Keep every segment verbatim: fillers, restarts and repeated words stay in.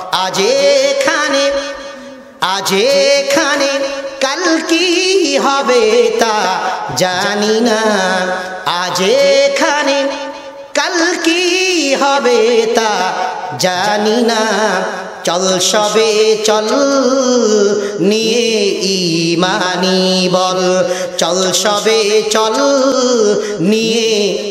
আজ এখানে আজ এখানে কাল কি হবে তা জানি না, আজ এখানে কাল কি হবে তা জানি না। চল সবে চল নিয়ে ঈমানি বল, চল সবে চল নিয়ে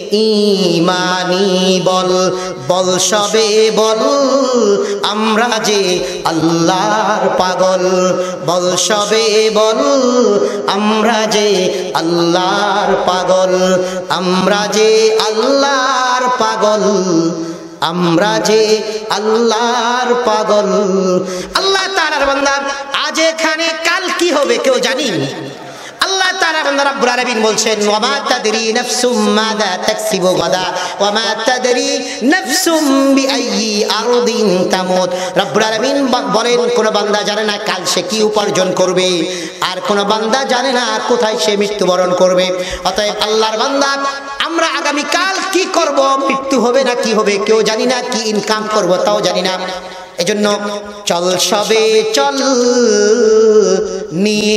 ঈমানি বল, বল সবে বল আমরা যে আল্লাহর পাগল, বল সবে বল আমরা যে আল্লাহর পাগল, আমরা যে আল্লাহর পাগল, আমরা যে আল্লাহর পাগল। আল্লাহ তাআলার বান্দা আজ এখানে কাল কি হবে কেউ জানি? আল্লাহ তাআলা বান্দা রব্বুল আলামিন বলছেন ওয়া মা তাদরি নাফসুম মাযা তাকসিবু গাদা ওয়া মা তাদরি নাফসুম বিআইয়ি আরদিন তামুত। রব্বুল আলামিন বলেন কোন বান্দা জানে না কাল সে কি উপার্জন করবে, আর কোন বান্দা জানে না কোথায় সে মৃত্যুবরণ করবে। অতএব আল্লাহর বান্দা আমরা আগামী কাল কি করব, মৃত্যু হবে না কি হবে কেউ জানি না, কি ইনকাম করব তাও জানি না। এজন্য চল সবে চল নিয়ে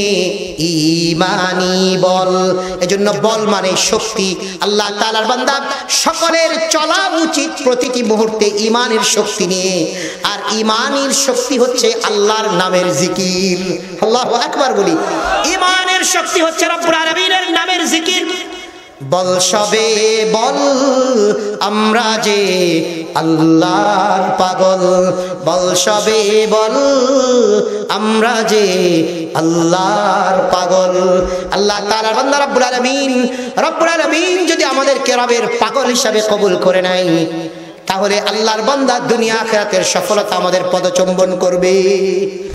ঈমানি বল। এজন্য বল মানে শক্তি। আল্লাহ তাআলার বান্দা সকলের চলা উচিত প্রতিটি মুহূর্তে ঈমানের শক্তি নিয়ে, আর ঈমানের শক্তি হচ্ছে আল্লাহর নামের জিকির। আল্লাহু আকবার বলি। ঈমানের শক্তি হচ্ছে রব্বুল আলামিনের নামের জিকির। বল সবে বল আমরা যে আল্লাহর পাগল, বল সবে বল আমরা যে আল্লাহর পাগল। আল্লাহ তাআলার বান্দা রব্বুল আলামিন রব্বুল আলামিন যদি আমাদেরকে রবের পাগল হিসাবে কবুল করে নেয়, তাহলে আল্লাহর বান্দা দুনিয়া আখিরাতের সফলতা আমাদের পদচুম্বন করবে।